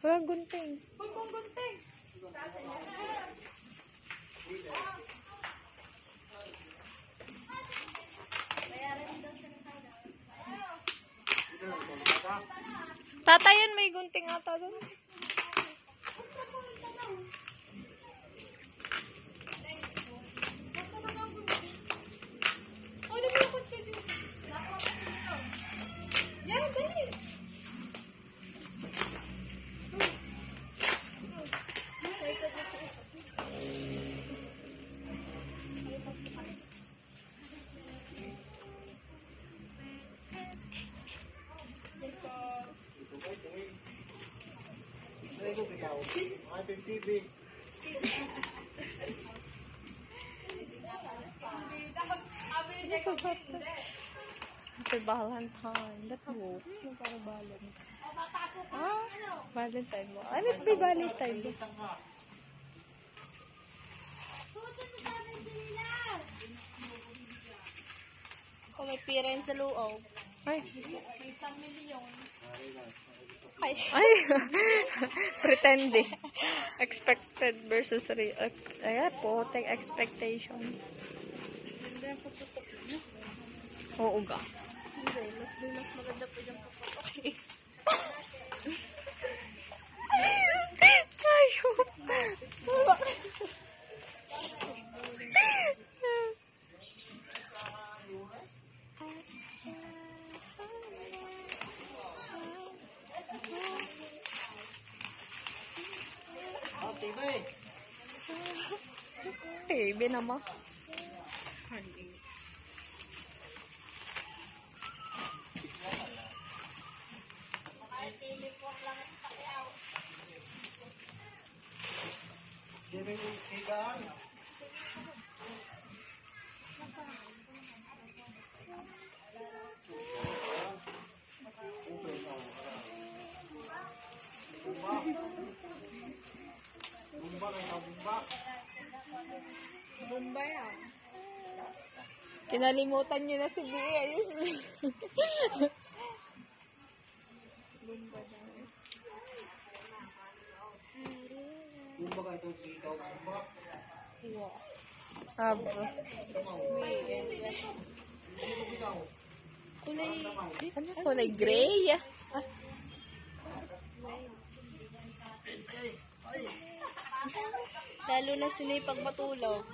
Walang gunting. Huwag kong gunting. Tatay, yun may gunting ata doon. Yan, dali. Happy Valentine. That's mo. Yung para Valentine. Ah, Valentine mo. Ano ito may Valentine mo? Kung may pira yun sa loob. Ay. May 1 milyon. Ay. Pretending. Expected versus real. Ayan po. Take expectation. Hindi ang puputok niya. Oo ga. Hindi, mas maganda po yung puputok. Ayun. TV naman. Bomba yan. Kinalimutan nyo na si B.A. Ayos. Bomba daw. Abo. Kulay. Ano kulay gray? Ah. Lalo na sinipag matulog.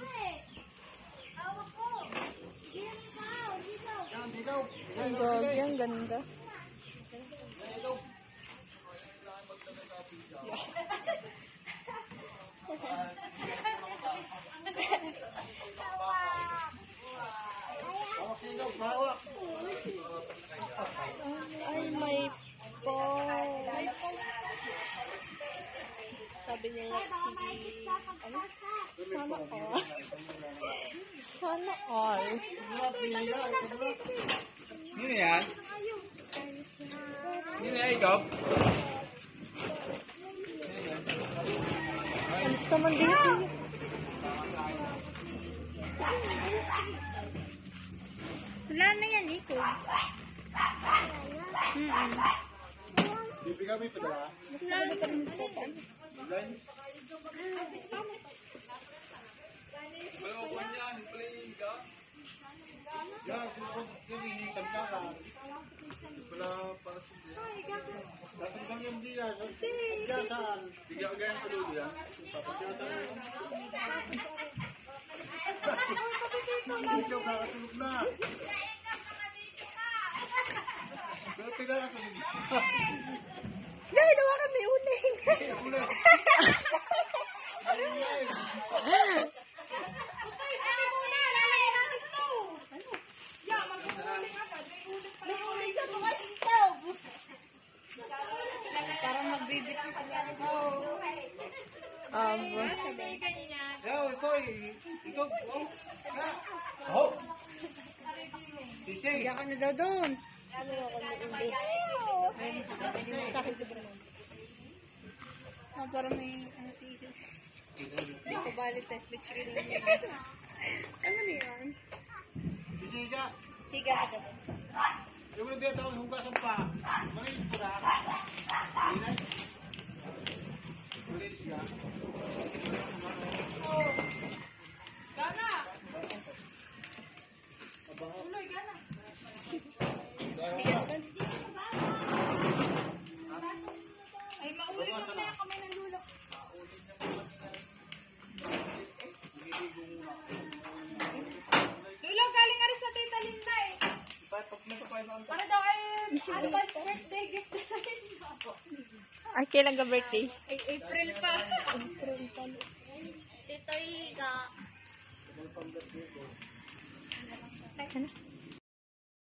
Ang gagi, ang ganda. Ay, may po. Sabi niya nga ano? Sana all. Sana all. Yun yan? Yun yan, ikaw? Alis naman dito. Wala na yan, Iko. Hindi kami padala. Mas lalo ka rin sa papa. Yan, kung hinihitan ka ka. Wala para sa diya. Dapat kang yung diya. Diya saan? Bigyan ka ganyan sa dulo yan. Papagkatan mo. Ikaw kakatulog na. Pero tiga na ka nila. Dahil nawa kami uling. Ulit. Parang magbibits ka niya. Abo. Yaw, ikaw, oh. Sisi. Bigyan ka na daw doon. Parang may ano si Isis. Hindi ko balik test with chicken. Ano na yan? Sisi ka. Higa ka daw. Yung mga biyata ko, hugasan pa. Marinig pa na. Gana! Tuloy, gana! Ay, maulit na pala yung kamay ng lula. Lula, galing nga rin sa Tita Linda eh. Para daw ay advance birthday gift na sa inyo. Ay, kailan ka birthday? Ay, April pa. April pa. Tito Iga. Ano?